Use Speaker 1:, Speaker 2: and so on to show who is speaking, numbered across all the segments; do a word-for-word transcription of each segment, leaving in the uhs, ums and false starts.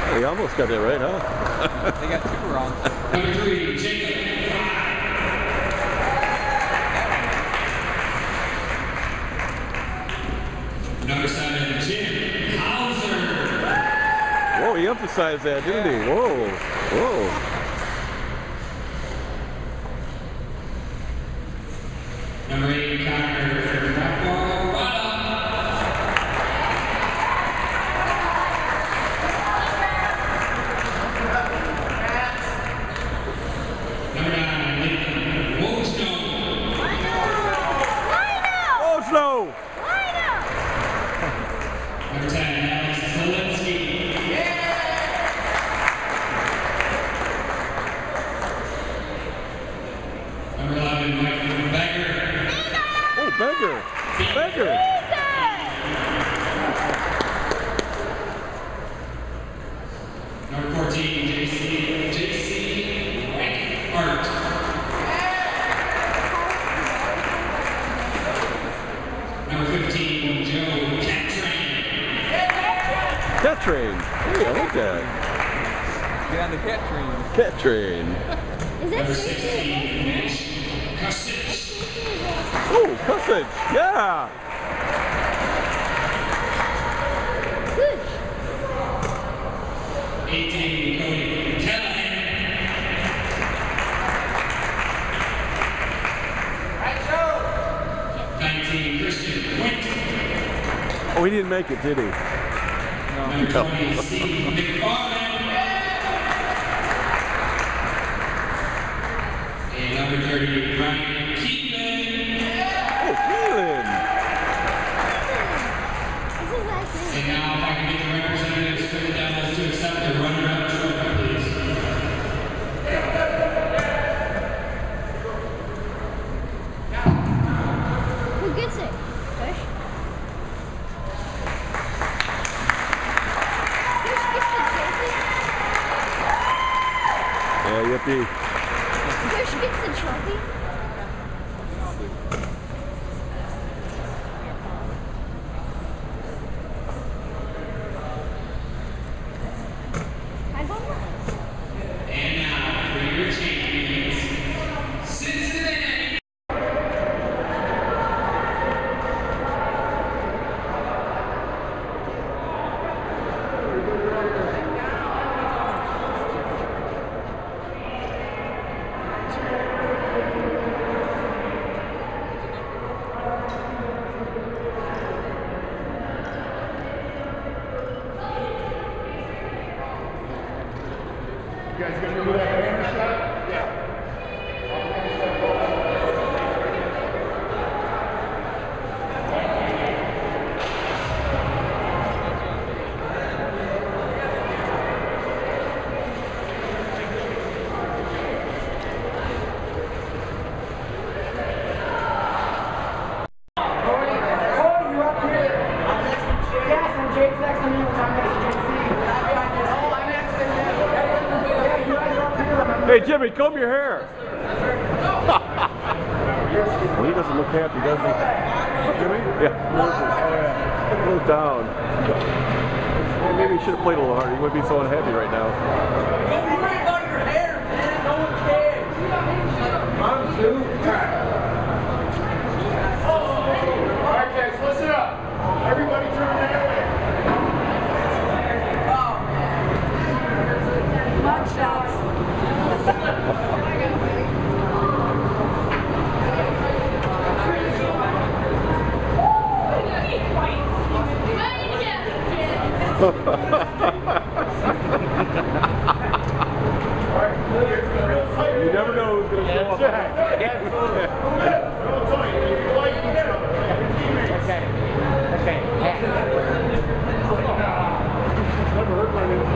Speaker 1: You almost got that right, huh?
Speaker 2: They got two wrong.
Speaker 3: Number three, Jacob. Number seven, Jim Hauser.
Speaker 1: Whoa, he emphasized that, didn't he? Whoa, whoa.
Speaker 3: Number eight, Connor Raparada. Number nine, Nathan Wojno.
Speaker 1: Wojno!
Speaker 3: Number ten, Alex Zielinski. Number eleven, Michael Beggar.
Speaker 1: Oh, Beggar! Beggar!
Speaker 3: Number fourteen, J C J C Art. Number fifteen, Joe Catrain.
Speaker 1: Cat train. Hey, I like that.
Speaker 2: Get on the cat train.
Speaker 1: Cat train.
Speaker 4: Is that
Speaker 3: Number
Speaker 4: safety?
Speaker 3: sixteen, Mitch Kostic.
Speaker 1: Oh, Cussage. Yeah.
Speaker 4: Good.
Speaker 3: eighteen, Cody Callahan. nineteen, Christian Quint.
Speaker 1: Oh, he didn't make it, did he?
Speaker 3: Number twenty, Steve McFarland. And number thirty, Ryan Keelan.
Speaker 1: Oh, Keelan.
Speaker 4: This is like this.
Speaker 3: And now if I can get the representatives for the Devils to accept their runner-up trophy, please.
Speaker 4: Who gets it? Fish? Fish gets the trophy?
Speaker 1: Yeah, yippee.
Speaker 4: Fish gets the trophy? I don't know.
Speaker 3: And now for your champions, Cincinnati.
Speaker 5: You guys gonna do that hammer shot? Yeah.
Speaker 1: Hey, Jimmy, comb your hair. Well, he doesn't look happy, does he? Jimmy? Yeah. Oh, yeah. A little down. Yeah, maybe he should have played a little harder. He wouldn't be so unhappy right now.
Speaker 6: Don't worry about your hair, man. No one cares.
Speaker 5: Mom, too. All right, guys, listen up. Everybody turn that way.
Speaker 4: Mud shots.
Speaker 1: You never know who's going to show up.
Speaker 5: Never heard my name.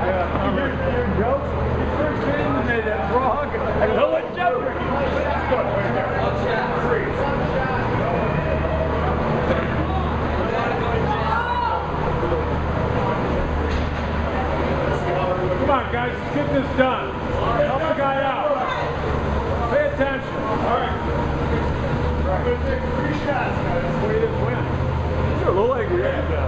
Speaker 5: Come on, guys, let's get this done. Help the guy out. Pay attention. All right. We're going to take three shots, guys. Way to win.
Speaker 1: You're a little angry, yeah.